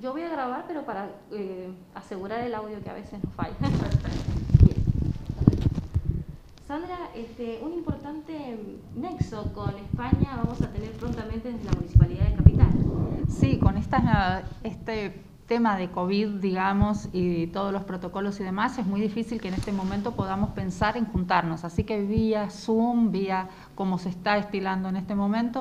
Yo voy a grabar, pero para asegurar el audio que a veces nos falla. Bien. Sandra, un importante nexo con España vamos a tener prontamente desde la Municipalidad de Capital. Sí, con este tema de COVID, digamos, y todos los protocolos y demás, es muy difícil que en este momento podamos pensar en juntarnos. Así que vía Zoom, vía como se está estilando en este momento,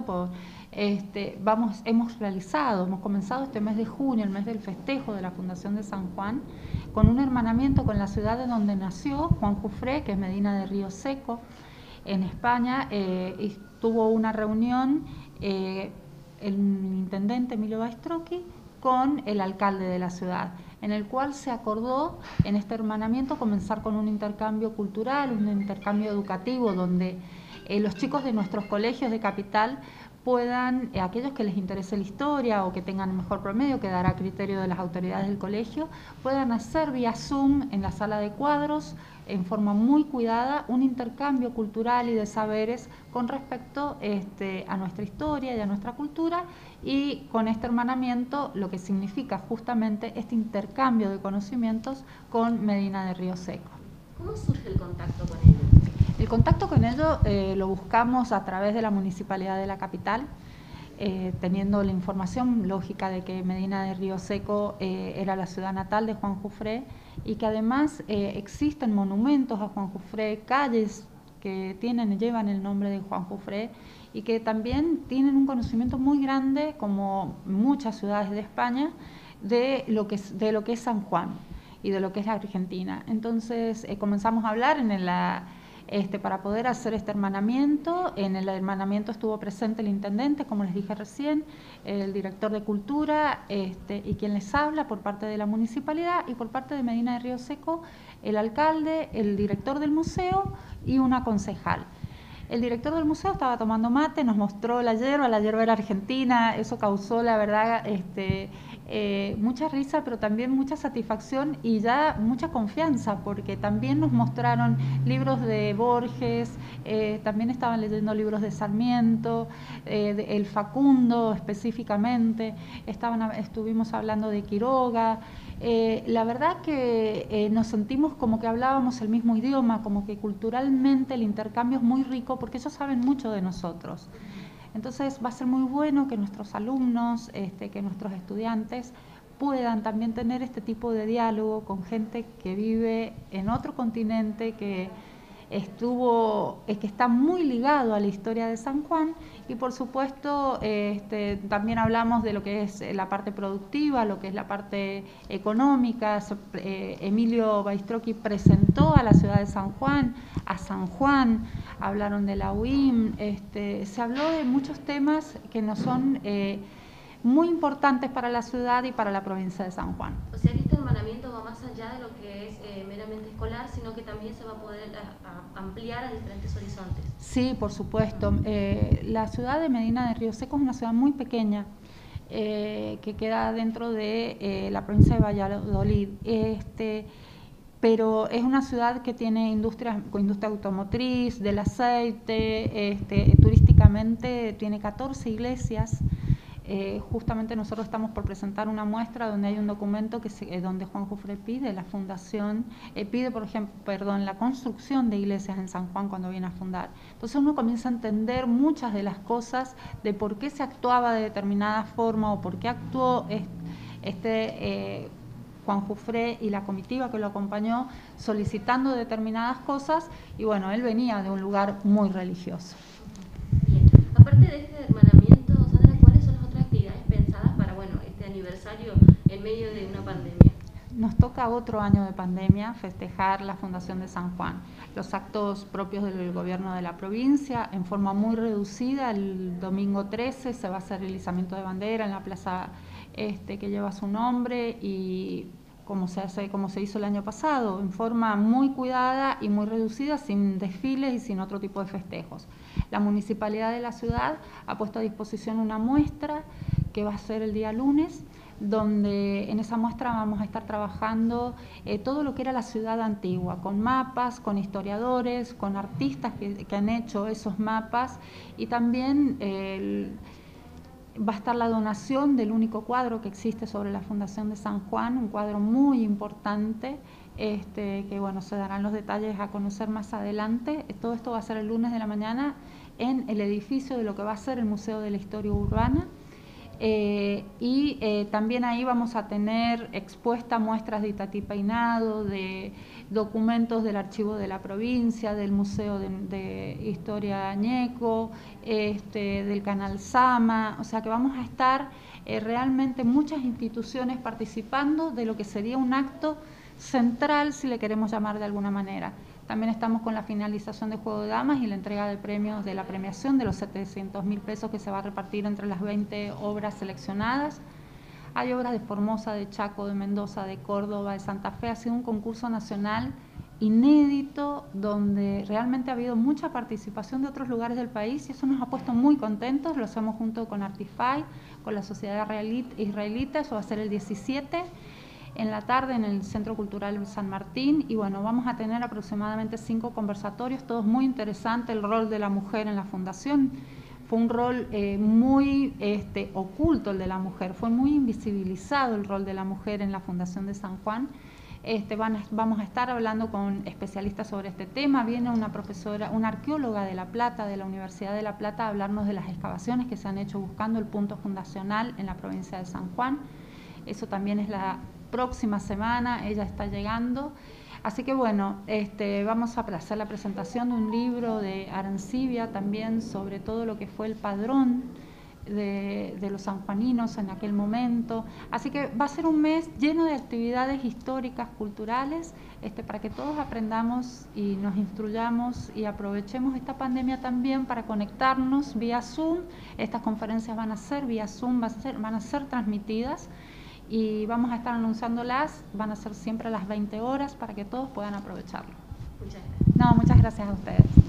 hemos comenzado este mes de junio, el mes del festejo de la Fundación de San Juan, con un hermanamiento con la ciudad de donde nació Juan Jufré, que es Medina de Río Seco, en España, y tuvo una reunión el intendente Emilio Baistrocchi con el alcalde de la ciudad, en el cual se acordó en este hermanamiento comenzar con un intercambio cultural, un intercambio educativo, donde los chicos de nuestros colegios de Capital puedan, aquellos que les interese la historia o que tengan mejor promedio, que dará a criterio de las autoridades del colegio, puedan hacer vía Zoom en la sala de cuadros, en forma muy cuidada, un intercambio cultural y de saberes con respecto a nuestra historia y a nuestra cultura, y con este hermanamiento lo que significa justamente este intercambio de conocimientos con Medina de Río Seco. ¿Cómo surge el contacto con ellos? El contacto con ellos lo buscamos a través de la Municipalidad de la Capital, teniendo la información lógica de que Medina de Río Seco era la ciudad natal de Juan Jufré, y que además existen monumentos a Juan Jufré, calles que llevan el nombre de Juan Jufré, y que también tienen un conocimiento muy grande, como muchas ciudades de España, de lo que es San Juan y de lo que es la Argentina. Entonces comenzamos a hablar para poder hacer este hermanamiento. En el hermanamiento estuvo presente el intendente, como les dije recién, el director de Cultura, y quien les habla por parte de la municipalidad, y por parte de Medina de Río Seco, el alcalde, el director del museo y una concejal. El director del museo estaba tomando mate, nos mostró la hierba era argentina, eso causó, la verdad, mucha risa, pero también mucha satisfacción y ya mucha confianza, porque también nos mostraron libros de Borges, también estaban leyendo libros de Sarmiento, el Facundo específicamente, estuvimos hablando de Quiroga. La verdad que nos sentimos como que hablábamos el mismo idioma, como que culturalmente el intercambio es muy rico, porque ellos saben mucho de nosotros. Entonces va a ser muy bueno que nuestros alumnos, que nuestros estudiantes puedan también tener este tipo de diálogo con gente que vive en otro continente, que está muy ligado a la historia de San Juan, y por supuesto también hablamos de lo que es la parte productiva, lo que es la parte económica. Emilio Baistrocchi presentó a la ciudad de San Juan, a San Juan, hablaron de la UIM, se habló de muchos temas que nos son muy importantes para la ciudad y para la provincia de San Juan. O sea que este hermanamiento va más allá de lo que es meramente escolar, sino que también se va a poder ampliar a diferentes horizontes. Sí, por supuesto. La ciudad de Medina de Río Seco es una ciudad muy pequeña, que queda dentro de la provincia de Valladolid. Pero es una ciudad que tiene industria automotriz, del aceite, turísticamente tiene 14 iglesias. Justamente nosotros estamos por presentar una muestra donde hay un documento donde Juan Jufré pide la fundación, por ejemplo, la construcción de iglesias en San Juan cuando viene a fundar. Entonces uno comienza a entender muchas de las cosas de por qué se actuaba de determinada forma, o por qué actuó Juan Jufré y la comitiva que lo acompañó solicitando determinadas cosas, y bueno, él venía de un lugar muy religioso. Bien, aparte de este hermanamiento, Sandra, ¿cuáles son las otras actividades pensadas para este aniversario en medio de una pandemia? Nos toca otro año de pandemia festejar la Fundación de San Juan. Los actos propios del gobierno de la provincia, en forma muy reducida. El domingo 13 se va a hacer el izamiento de bandera en la plaza que lleva su nombre, y como se hizo el año pasado, en forma muy cuidada y muy reducida, sin desfiles y sin otro tipo de festejos. La municipalidad de la ciudad ha puesto a disposición una muestra que va a ser el día lunes, donde en esa muestra vamos a estar trabajando todo lo que era la ciudad antigua, con mapas, con historiadores, con artistas que han hecho esos mapas, y también Va a estar la donación del único cuadro que existe sobre la Fundación de San Juan, un cuadro muy importante, que bueno, se darán los detalles a conocer más adelante. Todo esto va a ser el lunes de la mañana en el edificio de lo que va a ser el Museo de la Historia Urbana. También ahí vamos a tener expuestas muestras de Itatí Peinado, de documentos del archivo de la provincia, del Museo de Historia Añeco, del Canal Sama, o sea que vamos a estar realmente muchas instituciones participando de lo que sería un acto central, si le queremos llamar de alguna manera. También estamos con la finalización de Juego de Damas y la entrega de premios de la premiación de los 700.000 pesos que se va a repartir entre las 20 obras seleccionadas. Hay obras de Formosa, de Chaco, de Mendoza, de Córdoba, de Santa Fe. Ha sido un concurso nacional inédito donde realmente ha habido mucha participación de otros lugares del país y eso nos ha puesto muy contentos. Lo hacemos junto con Artify, con la Sociedad Israelita. Eso va a ser el 17 en la tarde en el Centro Cultural San Martín y bueno, vamos a tener aproximadamente 5 conversatorios, todos muy interesantes. El rol de la mujer en la fundación fue un rol muy oculto, el de la mujer, fue muy invisibilizado el rol de la mujer en la Fundación de San Juan. Vamos a estar hablando con especialistas sobre este tema. Viene una profesora, una arqueóloga de La Plata, de la Universidad de La Plata, a hablarnos de las excavaciones que se han hecho buscando el punto fundacional en la provincia de San Juan. Eso también es la próxima semana, ella está llegando. Así que bueno, vamos a hacer la presentación de un libro de Arancibia también sobre todo lo que fue el padrón de los sanjuaninos en aquel momento. Así que va a ser un mes lleno de actividades históricas, culturales, para que todos aprendamos y nos instruyamos y aprovechemos esta pandemia también para conectarnos vía Zoom. Estas conferencias van a ser vía Zoom, van a ser transmitidas. Y vamos a estar anunciándolas, van a ser siempre a las 20 horas para que todos puedan aprovecharlo. Muchas gracias. No, muchas gracias a ustedes.